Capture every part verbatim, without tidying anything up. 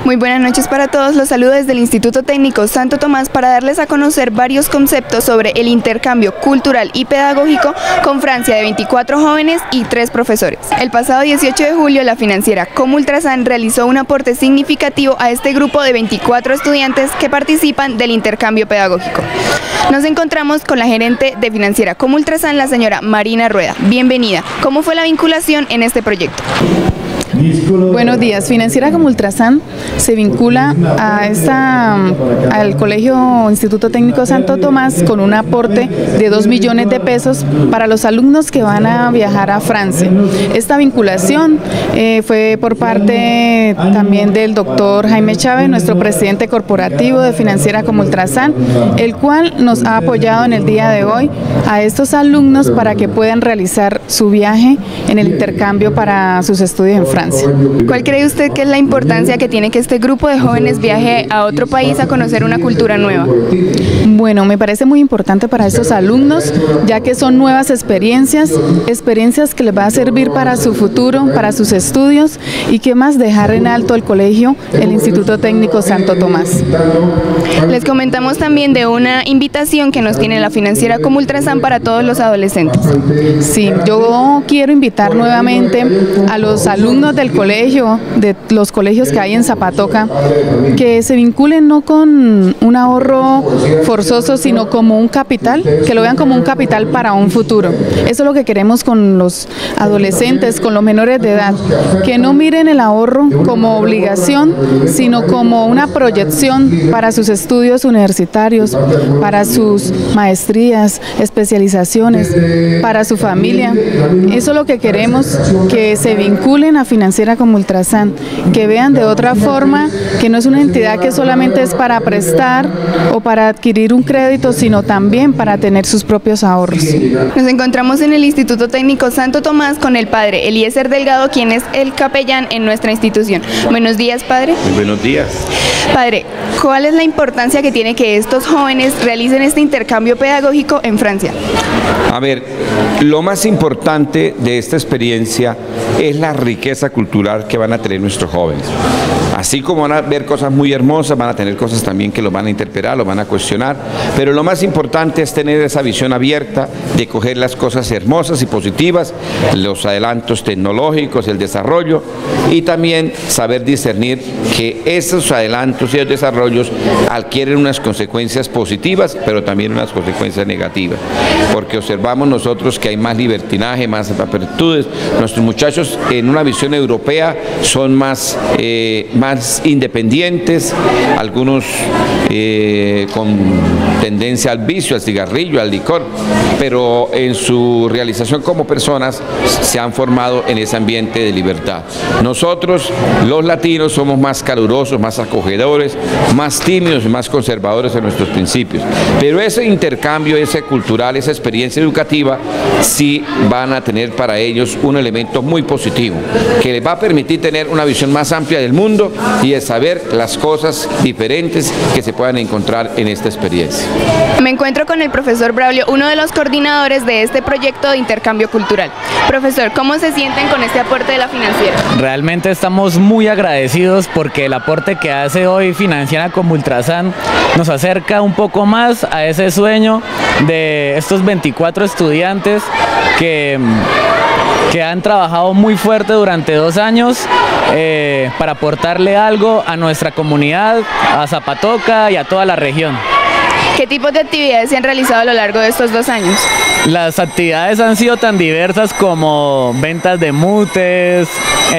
Muy buenas noches para todos, los saludo desde el Instituto Técnico Santo Tomás para darles a conocer varios conceptos sobre el intercambio cultural y pedagógico con Francia de veinticuatro jóvenes y tres profesores. El pasado dieciocho de julio la financiera Comultrasan realizó un aporte significativo a este grupo de veinticuatro estudiantes que participan del intercambio pedagógico. Nos encontramos con la gerente de financiera Comultrasan, la señora Marina Rueda. Bienvenida. ¿Cómo fue la vinculación en este proyecto? Buenos días. Financiera Comultrasan se vincula a esta, al Colegio Instituto Técnico Santo Tomás con un aporte de dos millones de pesos para los alumnos que van a viajar a Francia. Esta vinculación eh, fue por parte también del doctor Jaime Chávez, nuestro presidente corporativo de Financiera Comultrasan, el cual nos ha apoyado en el día de hoy a estos alumnos para que puedan realizar su viaje en el intercambio para sus estudios en Francia. ¿Cuál cree usted que es la importancia que tiene que este grupo de jóvenes viaje a otro país a conocer una cultura nueva? Bueno, me parece muy importante para estos alumnos, ya que son nuevas experiencias, experiencias que les va a servir para su futuro, para sus estudios y que más dejar en alto el colegio, el Instituto Técnico Santo Tomás. Les comentamos también de una invitación que nos tiene la financiera Comultrasan para todos los adolescentes. Sí, yo quiero invitar nuevamente a los alumnos del colegio, de los colegios que hay en Zapatoca, que se vinculen no con un ahorro forzoso, sino como un capital, que lo vean como un capital para un futuro. Eso es lo que queremos con los adolescentes, con los menores de edad, que no miren el ahorro como obligación, sino como una proyección para sus estudios universitarios, para sus maestrías, especializaciones, para su familia. Eso es lo que queremos, que se vinculen a Financiera Comultrasan, que vean de otra forma que no es una entidad que solamente es para prestar o para adquirir un crédito, sino también para tener sus propios ahorros. Nos encontramos en el Instituto Técnico Santo Tomás con el padre Eliezer Delgado, quien es el capellán en nuestra institución. Buenos días, padre. Muy buenos días. Padre, ¿cuál es la importancia que tiene que estos jóvenes realicen este intercambio pedagógico en Francia? A ver, lo más importante de esta experiencia es la riqueza cultural que van a tener nuestros jóvenes. Así como van a ver cosas muy hermosas, van a tener cosas también que los van a interpelar, los van a cuestionar, pero lo más importante es tener esa visión abierta de coger las cosas hermosas y positivas, los adelantos tecnológicos, el desarrollo, y también saber discernir que esos adelantos y los desarrollos adquieren unas consecuencias positivas, pero también unas consecuencias negativas, porque observamos nosotros que hay más libertinaje, más apertudes. Nuestros muchachos en una visión europea son más, eh, más independientes, algunos eh, con tendencia al vicio, al cigarrillo, al licor, pero en su realización como personas se han formado en ese ambiente de libertad. Nosotros, los latinos, somos más calurosos, más acogedores, más tímidos y más conservadores en nuestros principios, pero ese intercambio, ese cultural, esa experiencia educativa, sí van a tener para ellos un elemento muy positivo, que les va a permitir tener una visión más amplia del mundo y de saber las cosas diferentes que se puedan encontrar en esta experiencia. Me encuentro con el profesor Braulio, uno de los coordinadores de este proyecto de intercambio cultural. Profesor, ¿cómo se sienten con este aporte de la financiera? Realmente estamos muy agradecidos porque el aporte que hace hoy Financiera Comultrasan nos acerca un poco más a ese sueño de estos veinticuatro estudiantes que, que han trabajado muy fuerte durante dos años eh, para aportarle algo a nuestra comunidad, a Zapatoca y a toda la región. ¿Qué tipos de actividades se han realizado a lo largo de estos dos años? Las actividades han sido tan diversas como ventas de mutes,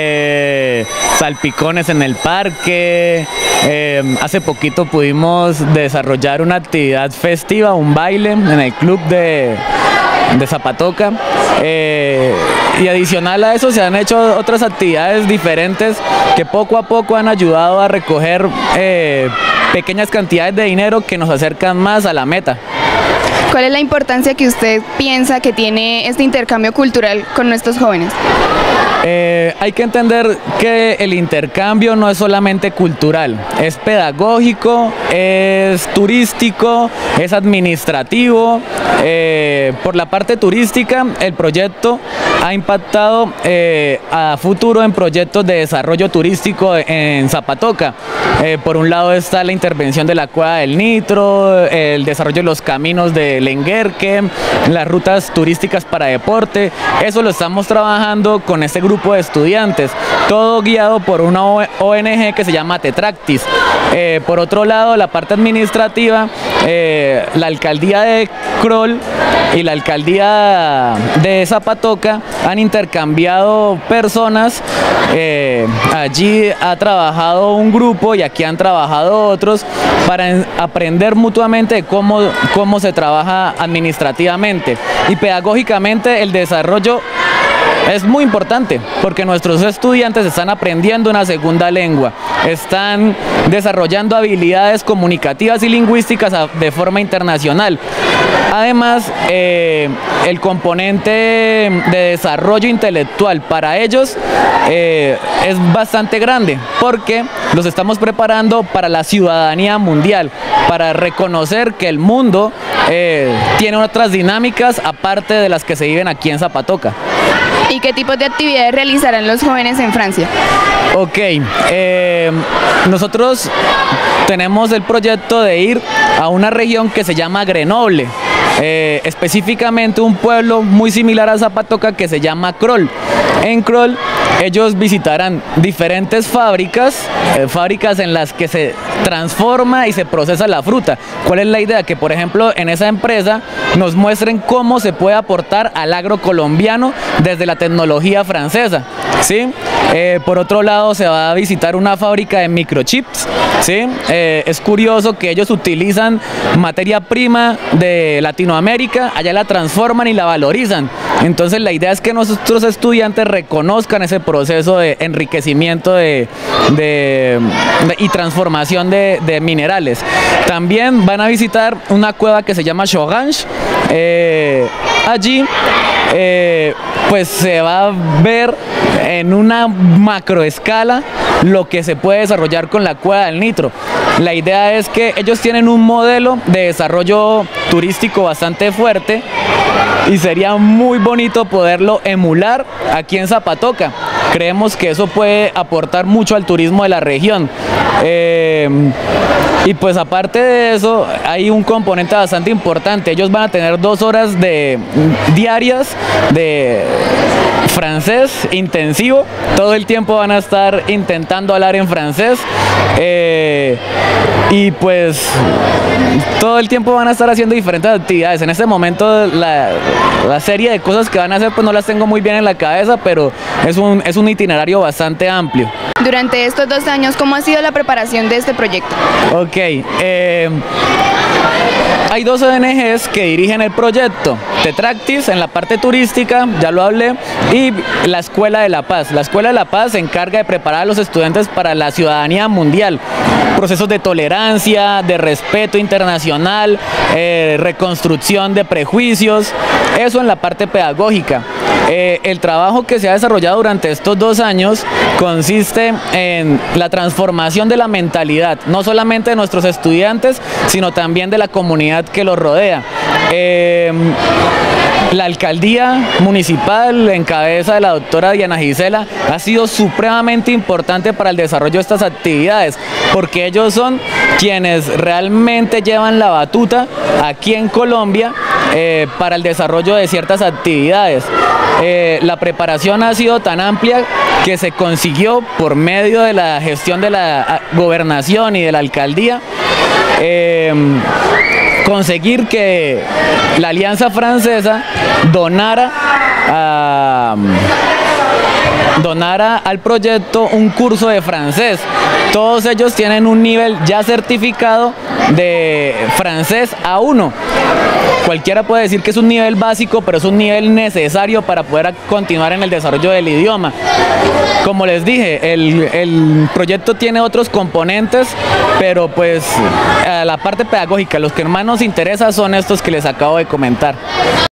eh, salpicones en el parque. Eh, hace poquito pudimos desarrollar una actividad festiva, un baile en el club de, de Zapatoca. Eh, y adicional a eso se han hecho otras actividades diferentes que poco a poco han ayudado a recoger eh, pequeñas cantidades de dinero que nos acercan más a la meta. ¿Cuál es la importancia que usted piensa que tiene este intercambio cultural con nuestros jóvenes? Eh, hay que entender que el intercambio no es solamente cultural, es pedagógico, es turístico, es administrativo. Eh, por la parte turística, el proyecto ha impactado eh, a futuro en proyectos de desarrollo turístico en Zapatoca. Eh, por un lado está la intervención de la Cueva del Nitro, el desarrollo de los caminos de Lenguerque, las rutas turísticas para deporte. Eso lo estamos trabajando con este grupo de estudiantes, todo guiado por una O N G que se llama Tetractis. Eh, por otro lado, la parte administrativa, eh, la alcaldía de Crol y la alcaldía de Zapatoca han intercambiado personas. Eh, allí ha trabajado un grupo y aquí han trabajado otros para aprender mutuamente de cómo, cómo se trabaja administrativamente y pedagógicamente. El desarrollo es muy importante porque nuestros estudiantes están aprendiendo una segunda lengua, están desarrollando habilidades comunicativas y lingüísticas de forma internacional. Además, eh, el componente de desarrollo intelectual para ellos eh, es bastante grande porque los estamos preparando para la ciudadanía mundial, para reconocer que el mundo eh, tiene otras dinámicas aparte de las que se viven aquí en Zapatoca. ¿Y qué tipos de actividades realizarán los jóvenes en Francia? Ok, eh, nosotros tenemos el proyecto de ir a una región que se llama Grenoble, eh, específicamente un pueblo muy similar a Zapatoca que se llama Crol. En Crol ellos visitarán diferentes fábricas, eh, fábricas en las que se transforma y se procesa la fruta. ¿Cuál es la idea? Que por ejemplo en esa empresa nos muestren cómo se puede aportar al agro colombiano desde la tecnología francesa, ¿sí? Eh, por otro lado se va a visitar una fábrica de microchips, ¿sí? Eh, es curioso que ellos utilizan materia prima de Latinoamérica, allá la transforman y la valorizan. Entonces la idea es que nuestros estudiantes reconozcan ese proceso de enriquecimiento de, de, de, y transformación de, de minerales. También van a visitar una cueva que se llama Chorange. Eh, allí eh, pues se va a ver en una macroescala lo que se puede desarrollar con la Cueva del Nitro. La idea es que ellos tienen un modelo de desarrollo turístico bastante fuerte y sería muy bonito poderlo emular aquí en Zapatoca. Creemos que eso puede aportar mucho al turismo de la región. Eh, y pues aparte de eso hay un componente bastante importante. Ellos van a tener dos horas de, diarias de francés intensivo. Todo el tiempo van a estar intentando hablar en francés. Eh, y pues todo el tiempo van a estar haciendo diferentes actividades. En este momento la, la serie de cosas que van a hacer pues no las tengo muy bien en la cabeza, pero es un, es un itinerario bastante amplio. Durante estos dos años, ¿cómo ha sido la preparación de este proyecto? Ok, eh, hay dos O N Ges que dirigen el proyecto, Tetractis en la parte turística, ya lo hablé, y la Escuela de la Paz. La Escuela de la Paz se encarga de preparar a los estudiantes para la ciudadanía mundial, procesos de tolerancia, de respeto internacional, eh, reconstrucción de prejuicios, eso en la parte pedagógica. Eh, el trabajo que se ha desarrollado durante estos dos años consiste en la transformación de la mentalidad, no solamente de nuestros estudiantes, sino también de la comunidad que los rodea. Eh, la alcaldía municipal en cabeza de la doctora Diana Gisela ha sido supremamente importante para el desarrollo de estas actividades, porque ellos son quienes realmente llevan la batuta aquí en Colombia eh, para el desarrollo de ciertas actividades. Eh, la preparación ha sido tan amplia que se consiguió por medio de la gestión de la gobernación y de la alcaldía eh, conseguir que la Alianza Francesa donara a... donara al proyecto un curso de francés. Todos ellos tienen un nivel ya certificado de francés A uno. Cualquiera puede decir que es un nivel básico, pero es un nivel necesario para poder continuar en el desarrollo del idioma. Como les dije, el, el proyecto tiene otros componentes, pero pues a la parte pedagógica, los que más nos interesa son estos que les acabo de comentar.